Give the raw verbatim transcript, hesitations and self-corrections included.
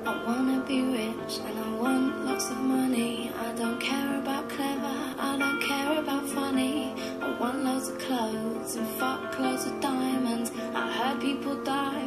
I wanna be rich and I want lots of money. I don't care about clever, I don't care about funny. I want loads of clothes and fuck loads of diamonds. I heard people die